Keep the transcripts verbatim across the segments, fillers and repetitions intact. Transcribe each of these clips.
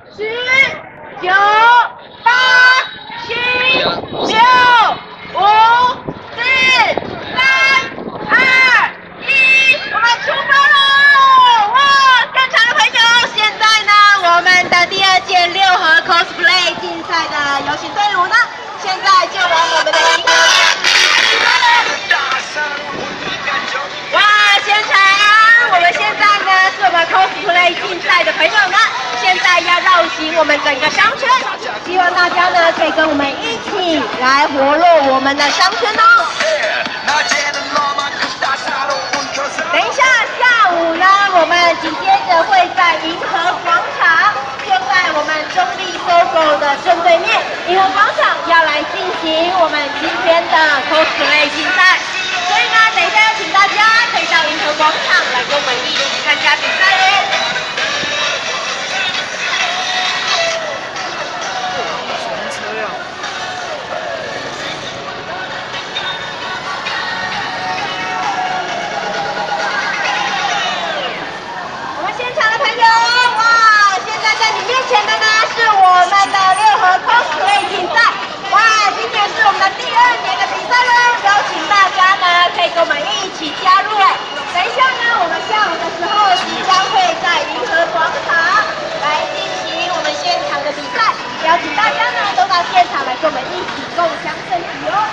十、九、八、七、六、五、四、三、二、一，我们出发喽！哇，现场的朋友，现在呢，我们的第二届六合 cosplay 竞赛的游行队伍呢，现在就往我们的银河哇，现场，我们现在呢是我们 cosplay 竞赛的朋友呢，现在要绕行我们整个商圈，希望大家呢可以跟我们一起来活络我们的商圈哦。等一下，下午呢，我们紧接着会在银河广场，就在我们中立 S O G O 的正对面，银河广场要来进行我们今天的 cosplay 竞赛。所以呢，等一下要请大家可以到银河广场来跟我们一起参加比赛哦。我们现场的朋友，哇！现在在你面前的呢是我们的六合 cosplay 竞赛，哇！今年是我们的第二年的比赛喽，邀请大家呢可以跟我们一起加入哎。等一下呢，我们下午的时候即将会在银河广场来进行我们现场的比赛，邀请大家呢都到现场来跟我们一起共襄盛举哦。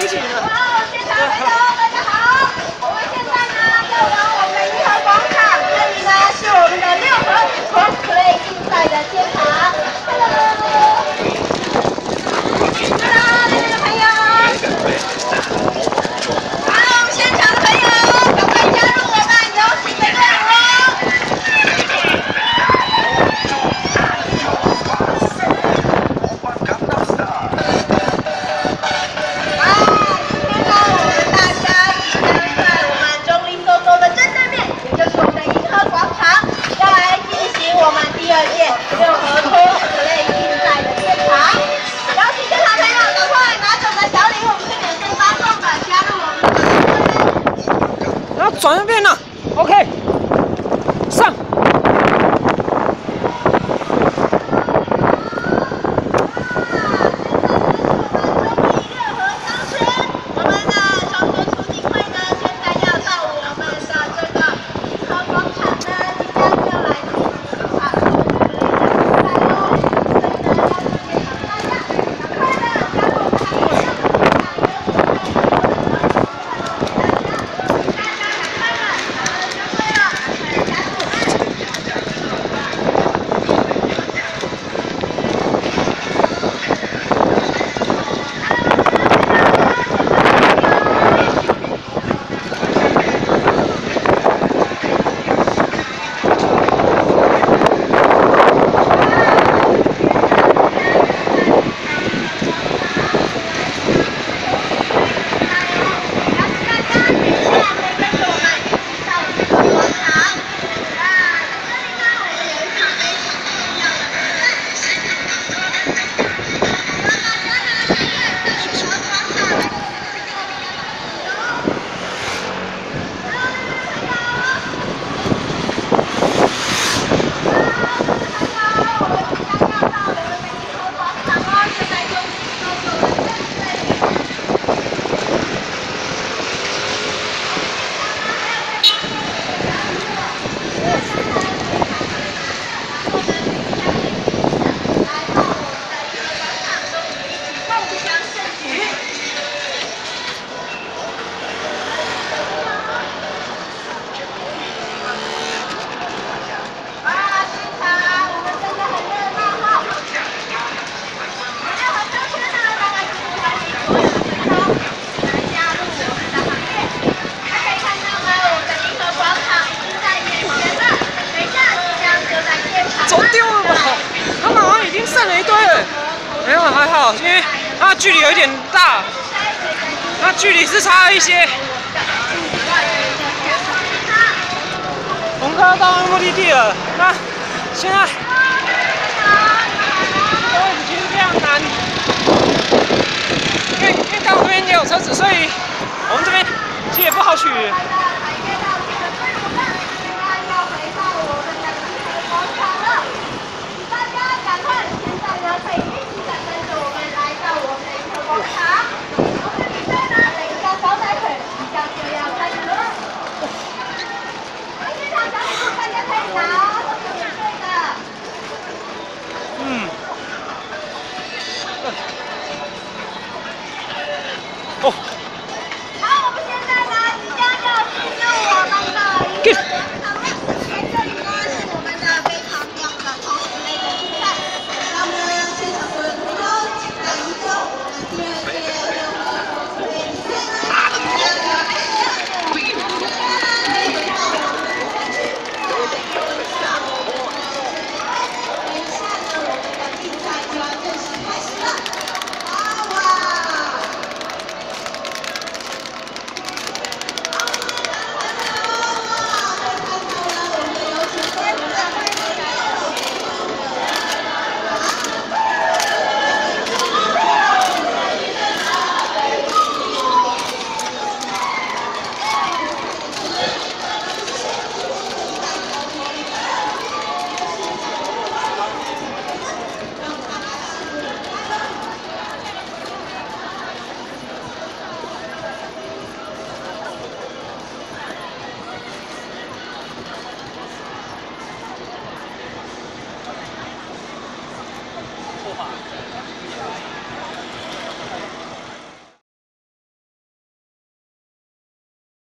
景了。 哇，现场的朋友大家好，我们现在呢要往我们颐和广场，这里呢是我们的六合 cosplay 竞赛的现场。Hello，Hello， 那边的朋友。好，现场的朋友，赶快加入我们游行的队伍哦。 我们第二届六合 cosplay 竞赛的现场，邀请现场朋友赶快拿着我们的小礼物，是免费发送的，加入我们的。 然后转一遍了 ，OK， 上。我们的全国促进会呢，现在要到我们的这个颐和广场呢，即将要来。 走丢了吧？他们好像已经剩了一堆了。没有，还好，因为它距离有一点大，那距离是差了一些。我们快要到目的地了，那现在这位置其实非常难，因为因为刚好这边也有车子，所以我们这边其实也不好取。 嗯，哦。